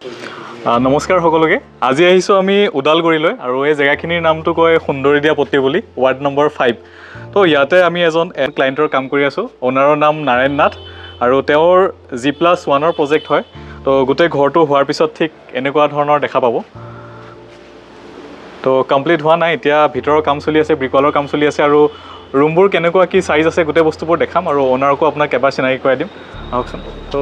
নমস্কাৰ সকলোকে আজি আহিছো আমি উদালগুৰিলৈ আৰু এই জেগাখিনিৰ নামটো কয় সুন্দৰীদিয়া পট্টি বুলি ৱাৰ্ড নম্বৰ 5 তো ইয়াতে আমি এজন ক্লায়েণ্টৰ কাম কৰি আছো ওনাৰৰ নাম নাৰায়ণ নাথ আৰু তেওঁৰ G+1 ৰ প্ৰজেক্ট হয় তো গোটেই ঘৰটো হোৱাৰ পিছত ঠিক এনেকুৱা ধৰণৰ দেখা পাব তো কমপ্লিট হোৱা নাই এতিয়া ভিতৰৰ কাম চলি আছে ব্ৰিকৱালৰ কাম চলি আছে আৰু ৰুমবোৰ কেনেকুৱা কি সাইজ আছে গোটেই বস্তুবোৰ দেখাম আৰু ওনাৰকো আপোনাক এবাৰ চিনাকি কৰাই দিম আহকচোন তো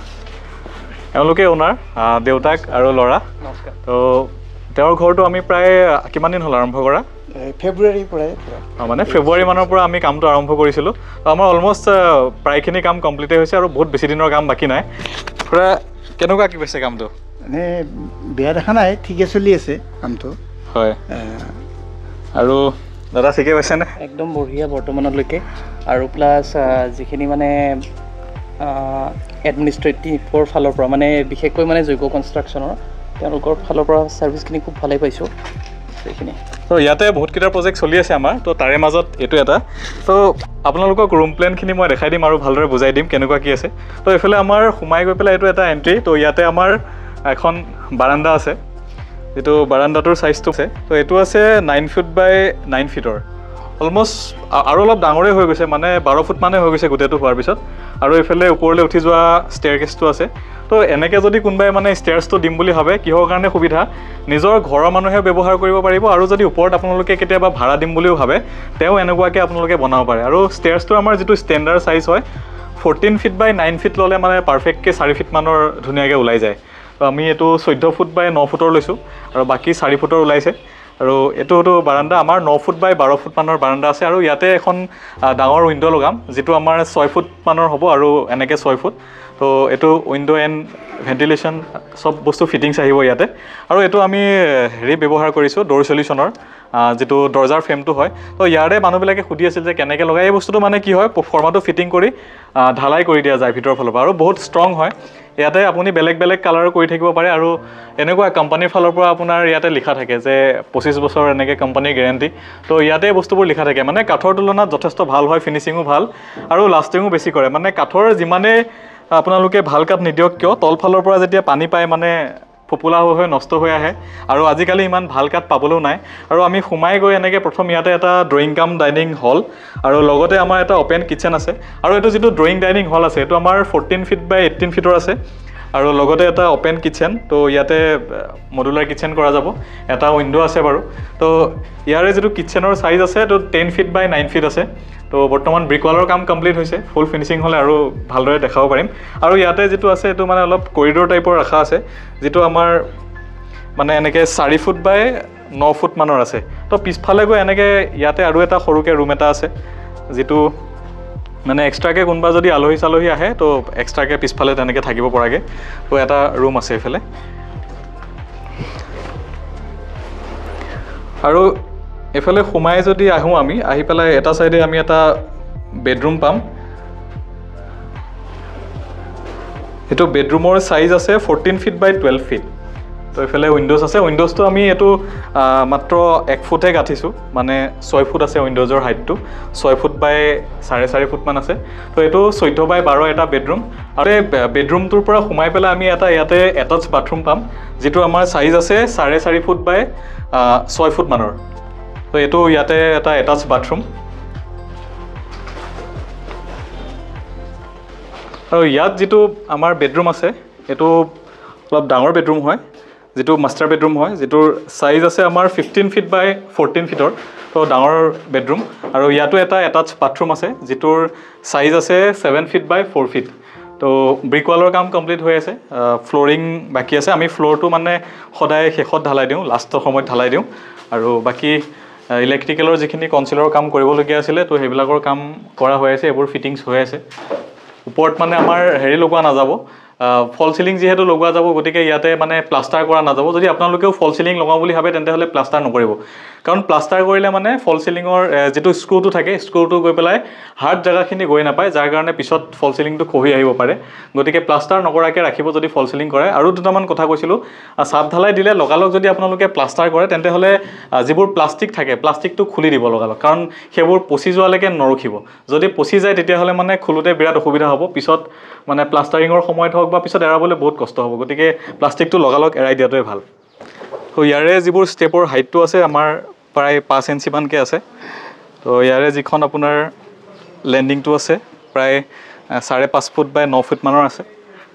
এওঁলোকে ওনাৰ দেউতাক আৰু ল'ৰা তো তেওঁৰ ঘৰটো আমি প্ৰায় কিমান দিন হ'ল আৰম্ভ কৰা ফেব্ৰুৱাৰী পৰাই মানে ফেব্ৰুৱাৰী মানৰ পৰা আমি কামটো আৰম্ভ কৰিছিলোঁ তো আমাৰ অলমষ্ট প্ৰায়খিনি কাম কমপ্লিটে হৈছে আৰু বহুত বেছি দিনৰ কাম বাকী নাই পুৰা কেনেকুৱা কি হৈছে কামটো মানে বেয়া দেখা নাই ঠিকে চলি আছে কামটো হয় আৰু দাদা ঠিকে পাইছেনে একদম বঢ়িয়া বৰ্তমানলৈকে আৰু প্লাছ যিখিনি মানে এডমিনিষ্ট্ৰেটিভৰ ফালৰ পৰা মানে বিশেষকৈ মানে জৈৱ কনষ্ট্ৰাকশ্যনৰ তেওঁলোকৰ ফালৰ পৰা ছাৰ্ভিচখিনি খুব ভালেই পাইছোঁ সেইখিনি তো ইয়াতে বহুতকেইটা প্ৰজেক্ট চলি আছে আমাৰ তো তাৰে মাজত এইটো এটা তো আপোনালোকক ৰুম প্লেনখিনি মই দেখাই দিম আৰু ভালদৰে বুজাই দিম কেনেকুৱা কি আছে তো এইফালে আমাৰ সোমাই গৈ পেলাই এইটো এটা এণ্ট্ৰি তো ইয়াতে আমাৰ এখন বাৰাণ্ডা আছে যেটো বাৰাণ্ডাটোৰ সাইজটো আছে তো এটো আছে 9 ফুট বাই 9 ফিটৰ অলমোস্ট আৰু অলপ ডাঙৰে হৈ গৈছে মানে 12 ফুট মানে হৈ গৈছে গোটেটো হোৱাৰ পিছত আৰু এফালে ওপৰলৈ উঠি যোৱা ষ্টেয়াৰকেছটো আছে তো এনেকৈ যদি কোনবাই মানে ষ্টেয়াৰছটো দিম বুলি ভাবে কিহৰ কাৰণে সুবিধা নিজৰ ঘৰৰ মানুহে ব্যৱহাৰ কৰিব পাৰিব আৰু যদি ওপৰত আপোনালোকে কেতিয়াবা ভাড়া দিম বুলিও ভাবে তেও এনেকুৱাকৈ আপোনালোকে বনাব পাৰে আৰু ষ্টেয়াৰছটো আমাৰ যেটো ষ্টেণ্ডাৰ্ড সাইজ হয় 14 ফিট বাই 9 ফিট ললে মানে পাৰফেক্টকৈ 4 ফিট মানৰ ধুনীয়াকৈ ওলাই যায় তো আমি এটো 14 ফুট বাই 9 ফুটৰ লৈছো আৰু বাকি 4 ফুটৰ ওলাইছে আৰু এটো বাৰাণ্ডা আমাৰ 9 ফুট বাই 12 ফুট মানৰ বাৰাণ্ডা আছে আৰু ইয়াতে এখন ডাঙৰ উইন্ডো লগাম যেটো আমাৰ 6 ফুট মানৰ হ'ব আৰু এনেকৈ 6 ফুট তো এটো উইন্ডো এণ্ড ভেন্টিলেশ্যন সব বস্তু ফিটিংছ আহিব ইয়াতে আৰু এটো আমি হেৰি ব্যৱহাৰ কৰিছো ডোৰ সলিউশনৰ যেটো দৰজাৰ ফ্ৰেমটো হয় তো ইয়াৰে মানুহবিলাকে সুধি আছিল যে কেনেকৈ লগাই এই বস্তুটো মানে কি হয় ফৰ্মাটো ফিটিং কৰি ঢালাই কৰি দিয়া যায় ভিতৰৰ ফালৰ পৰা আৰু বহুত ষ্ট্ৰং হয় ইয়াতে আপুনি বেলেগ বেলেগ কালাৰ কৰি থাকিব পাৰে আৰু এনেকুৱা কোম্পানীৰ ফালৰ পৰা আপোনাৰ ইয়াতে লিখা থাকে যে 25 বছৰ এনেকৈ কোম্পানীৰ গ্যাৰান্টি তো ইয়াতে বস্তুবোৰ লিখা থাকে মানে কাঠৰ তুলনাত যথেষ্ট ভাল হয় ফিনিশিংও ভাল আৰু লাষ্টিংও বেছি কৰে মানে কাঠৰ যিমানে আপোনালোকে ভাল কাঠ নিদিয়ক কিয় তল ফালৰ পৰা যেতিয়া পানী পায় মানে ফোপোলা হৈ নষ্ট হৈ আহে আৰু আজিকালি ইমান ভাল কাঠ পাবলৈও নাই আৰু আমি সোমাই গৈ এনেকৈ প্ৰথম ইয়াতে এটা ড্ৰয়িং কাম ডাইনিং হল আৰু লগতে আমাৰ এটা ওপেন কিচেন আছে আৰু এটো যেটো ড্ৰয়িং ডাইনিং হল আছে এটো আমাৰ 14 ফিট বাই 18 ফিটৰ আছে আৰু লগতে এটা ওপেন কিচেন তো ইয়াতে মডুলাৰ কিচেন কৰা যাব এটা উইন্ডো আছে বাৰু তো ইয়াৰে যেটো কিচেনৰ সাইজ আছে তো 10 ফিট বাই 9 ফিট আছে তো বৰ্তমান ব্ৰিকৱালৰ কাম কমপ্লিট হৈছে ফুল ফিনিশিং হলে আৰু ভালদৰে দেখাব পাৰিম আৰু ইয়াতে যেটো আছে এটো মানে অলপ কৰিডৰ টাইপৰ ৰাখা আছে যেটো আমাৰ মানে এনেকৈ 4 ফুট বাই 9 ফুট মানৰ আছে তো পিছফালে গৈ এনেকৈ ইয়াতে আৰু এটা সৰুকে ৰুম এটা আছে যেটো মানে এক্সট্ৰাকে কোনবা যদি আলহী চালহী আহে তো এক্সট্ৰাকে পিছফালে তেনেকৈ থাকিব পৰাগে তো এটা ৰুম আছে এফালে আৰু এফালে সোমাই যদি আহো আমি আহি পেলাই এটা সাইডে আমি এটা বেডৰুম পাম এটো বেডৰুমৰ সাইজ আছে 14 ফিট বাই 12 ফিট তো এফালে উইন্ডোজ আছে উইন্ডোজটো আমি এটো মাত্ৰ 1 ফুটে গাঠিছো মানে 6 ফুট আছে উইন্ডোজৰ হাইটটো 6 ফুট বাই 4.5 ফুট মান আছে তো এটো 14 বাই 12 এটা বেডৰুম আৰু বেডৰুমটোৰ পৰা সোমাই পেলাই আমি এটা ইয়াতে এটাচ বাথৰুম পাম যেটো আমাৰ সাইজ আছে 4.5 ফুট বাই 6 ফুট মানৰ তো এটো ইয়াতে এটা এটাচ বাথৰুম আৰু ইয়াত যেটো আমাৰ বেডৰুম আছে এটো অলপ ডাঙৰ বেডৰুম হয় যেটো মাষ্টাৰ বেডৰুম হয় যেটোৰ সাইজ আছে আমাৰ 15 ফিট বাই 14 ফিটৰ তো ডাঙৰ বেডৰুম আৰু ইয়াতো এটা এটাচ বাথৰুম আছে যেটোৰ সাইজ আছে 7 ফিট বাই 4 ফিট তো ব্ৰিকৱালৰ কাম কমপ্লিট হৈ আছে ফ্লোৰিং বাকি আছে আমি ফ্লোৰটো মানে সদায় শেষত ঢালাই দিওঁ লাষ্টৰ সময়ত ঢালাই দিওঁ আৰু বাকি ইলেক্ট্ৰিকেলৰ যিখিনি কনচিলৰ কাম কৰিবলগীয়া আছিল তো সেইবিলাকৰ কাম কৰা হৈ আছে এবোৰ ফিটিংছ হৈ আছে ওপৰত মানে আমাৰ হেৰি লগোৱা নাযাব ফল সিলিং যেহেতু লগোৱা যাব গতিকে ইয়াতে মানে প্লাষ্টাৰ কৰা নাযাব যদি আপোনালোকেও ফল সিলিং লগাও বুলি ভাবে তেন্তে হলে প্লাষ্টাৰ নকৰিব কাৰণ প্লাষ্টাৰ কৰিলে মানে ফল সিলিংৰ যেটো স্ক্ৰুটো থাকে স্ক্ৰুটো গৈ পেলাই হাৰ্ড জায়গাখিনি গৈ নাপায় যাৰ কাৰণে পিছত ফল সিলিংটো খহি আহিব পাৰে গতিকে প্লাষ্টাৰ নকৰাকে ৰাখিব যদি ফল সিলিং কৰে আৰু দুটামান কথা কৈছিলো সাপ ঢালাই দিলে লগালক যদি আপোনালোকে প্লাষ্টাৰ কৰে তেন্তে হলে যিবোৰ প্লাষ্টিক থাকে প্লাষ্টিকটো খুলি দিব লগালক কাৰণ সেইবোৰ পচি যোৱালৈকে নৰখিব যদি পচি যায় তেতিয়া হলে মানে খুলুতে বিৰাট অসুবিধা হ'ব পিছত মানে প্লাষ্টাৰিঙৰ সময়ত হওক বা পিছত এৰাবলৈ বহুত কষ্ট হ'ব গতিকে প্লাষ্টিকটো লগালগ এৰাই দিয়াটোৱে ভাল তো ইয়াৰে যিবোৰ ষ্টেপৰ হাইটটো আছে আমাৰ প্ৰায় 5 ইঞ্চিমানকৈ আছে তো ইয়াৰে যিখন আপোনাৰ লেণ্ডিংটো আছে প্ৰায় 5.5 ফুট বাই 9 ফুট মানৰ আছে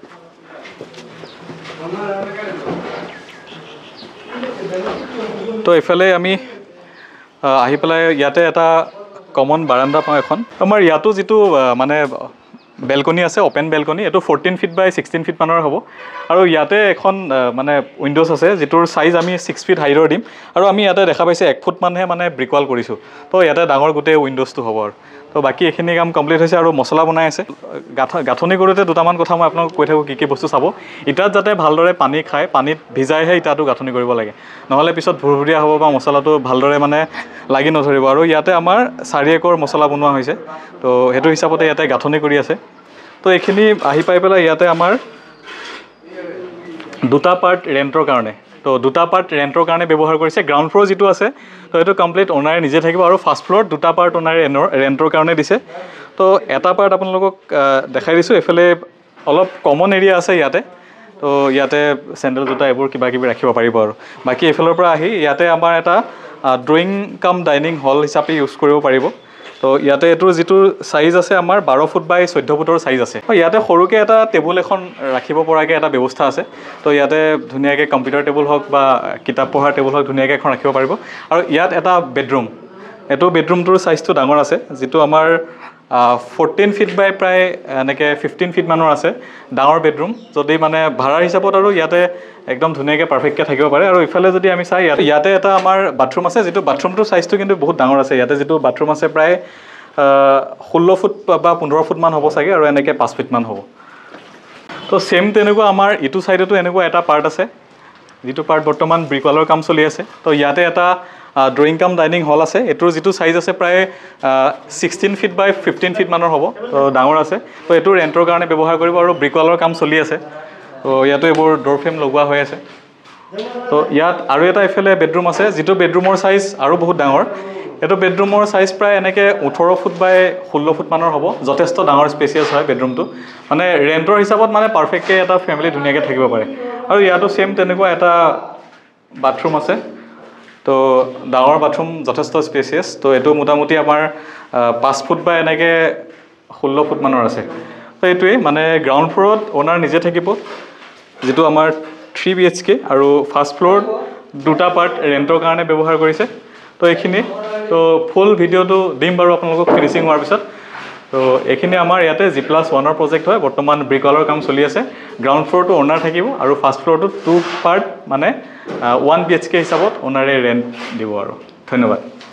তো এইফালে আমি আহি পেলাই ইয়াতে এটা কমন বাৰাণ্ডা পাওঁ এখন আমাৰ ইয়াতো যিটো মানে বেলকনি আছে অপেন বেলকনি এইটো 14 ফিট বাই 16 ফিট মানৰ হ'ব আৰু ইয়াতে এখন মানে উইণ্ডোজ আছে যিটোৰ সাইজ আমি 6 ফিট হাইটৰ দিম আৰু আমি ইয়াতে দেখা পাইছে 1 ফুট মানহে মানে ব্ৰিকৱাল কৰিছোঁ তো ইয়াতে ডাঙৰ গোটেই উইণ্ডোজটো হ'ব আৰু তো বাকী এইখিনি কাম কমপ্লিট হৈছে আৰু মছলা বনাই আছে গাঁথনি কৰোঁতে দুটামান কথা মই আপোনালোকক কৈ থাকোঁ কি বস্তু চাব ইটাত যাতে ভালদৰে পানী খায় পানীত ভিজাইহে ইটাটো গাঁথনি কৰিব লাগে নহ'লে পিছত ভুৰভুৰীয়া হ'ব বা মছলাটো ভালদৰে মানে লাগি নধৰিব আৰু ইয়াতে আমাৰ 4 একৰ মছলা বনোৱা হৈছে তো সেইটো হিচাপতে ইয়াতে গাঁথনি কৰি আছে তো এইখিনি আহি পাই পেলাই ইয়াতে আমাৰ দুটা পাৰ্ট ৰেণ্টৰ কাৰণে তো দুটা পাৰ্ট ৰেণ্টৰ কাৰণে ব্যৱহাৰ কৰিছে গ্ৰাউণ্ড ফ্ল'ৰ যিটো আছে তো এইটো কমপ্লিট অ'নাৰে নিজে থাকিব আৰু ফাৰ্ষ্ট ফ্ল'ৰত দুটা পাৰ্ট অ'নাৰে ৰেণ্টৰ কাৰণে দিছে তো এটা পাৰ্ট আপোনালোকক দেখাই দিছোঁ এইফালে অলপ কমন এৰিয়া আছে ইয়াতে তো ইয়াতে চেণ্ডেল জোতা এইবোৰ কিবা কিবি ৰাখিব পাৰিব আৰু বাকী এইফালৰ পৰা আহি ইয়াতে আমাৰ এটা ড্ৰয়িং কাম ডাইনিং হল হিচাপে ইউজ কৰিব পাৰিব তো ইয়াতে এইটোৰ যিটো সাইজ আছে আমাৰ 12 ফুট বাই 14 ফুটৰ সাইজ আছে ইয়াতে সৰুকৈ এটা টেবুল এখন ৰাখিব পৰাকৈ এটা ব্যৱস্থা আছে তো ইয়াতে ধুনীয়াকৈ কম্পিউটাৰ টেবুল হওক বা কিতাপ পঢ়াৰ টেবুল হওক ধুনীয়াকৈ এখন ৰাখিব পাৰিব আৰু ইয়াত এটা বেডৰুম এইটো বেডৰুমটোৰ সাইজটো ডাঙৰ আছে যিটো আমাৰ 14 ফিট বাই প্ৰায় এনেকৈ 15 ফিট মানৰ আছে ডাঙৰ বেডৰুম যদি মানে ভাড়াৰ হিচাপত আৰু ইয়াতে একদম ধুনীয়াকৈ পাৰফেক্টকৈ থাকিব পাৰে আৰু ইফালে যদি আমি চাই ইয়াতে এটা আমাৰ বাথৰুম আছে যিটো বাথৰুমটোৰ সাইজটো কিন্তু বহুত ডাঙৰ আছে ইয়াতে যিটো বাথৰুম আছে প্ৰায় 16 ফুট বা 15 ফুটমান হ'ব চাগে আৰু এনেকৈ 5 ফিটমান হ'ব তো ছেম তেনেকুৱা আমাৰ ইটো ছাইডতো এনেকুৱা এটা পাৰ্ট আছে যিটো পাৰ্ট বৰ্তমান ব্ৰিকৱালৰ কাম চলি আছে তো ইয়াতে এটা ড্ৰয়িং কাম ডাইনিং হল আছে এইটোৰ যিটো সাইজ আছে প্ৰায় 16 ফিট বাই 15 ফিট মানৰ হ'ব তো ডাঙৰ আছে তো এইটো ৰেণ্টৰ কাৰণে ব্যৱহাৰ কৰিব আৰু ব্ৰিকৱালৰ কাম চলি আছে তো ইয়াতো এইবোৰ ড'ৰ ফ্ৰেম লগোৱা হৈ আছে তো ইয়াত আৰু এটা এইফালে বেডৰুম আছে যিটো বেডৰুমৰ সাইজ আৰু বহুত ডাঙৰ এইটো বেডৰুমৰ সাইজ প্ৰায় এনেকৈ 18 ফুট বাই 16 ফুট মানৰ হ'ব যথেষ্ট ডাঙৰ স্পেচিয়াছ হয় বেডৰুমটো মানে ৰেণ্টৰ হিচাপত মানে পাৰফেক্টকৈ এটা ফেমিলি ধুনীয়াকৈ থাকিব পাৰে আৰু ইয়াতো ছেম তেনেকুৱা এটা বাথৰুম আছে তো ডাঙৰ বাথৰুম যথেষ্ট স্পেচিয়াছ তো এইটো মোটামুটি আমাৰ 5 ফুট বা এনেকৈ 16 ফুট মানৰ আছে তো এইটোৱেই মানে গ্ৰাউণ্ড ফ্ল'ৰত অ'নাৰ নিজে থাকিব যিটো আমাৰ 3 BHK আৰু ফাৰ্ষ্ট ফ্ল'ৰত দুটা পাৰ্ট ৰেণ্টৰ কাৰণে ব্যৱহাৰ কৰিছে তো এইখিনি তো ফুল ভিডিঅ'টো দিম বাৰু আপোনালোকক ফিনিচিং হোৱাৰ পিছত তো এইখিনি আমাৰ ইয়াতে G+1ৰ প্ৰজেক্ট হয় বৰ্তমান ব্ৰিকৱালৰ কাম চলি আছে গ্ৰাউণ্ড ফ্ল'ৰটো অ'নাৰ থাকিব আৰু ফাৰ্ষ্ট ফ্ল'ৰটো 2 পাৰ্ট মানে 1 BHK হিচাপত অ'নাৰে ৰেণ্ট দিব আৰু ধন্যবাদ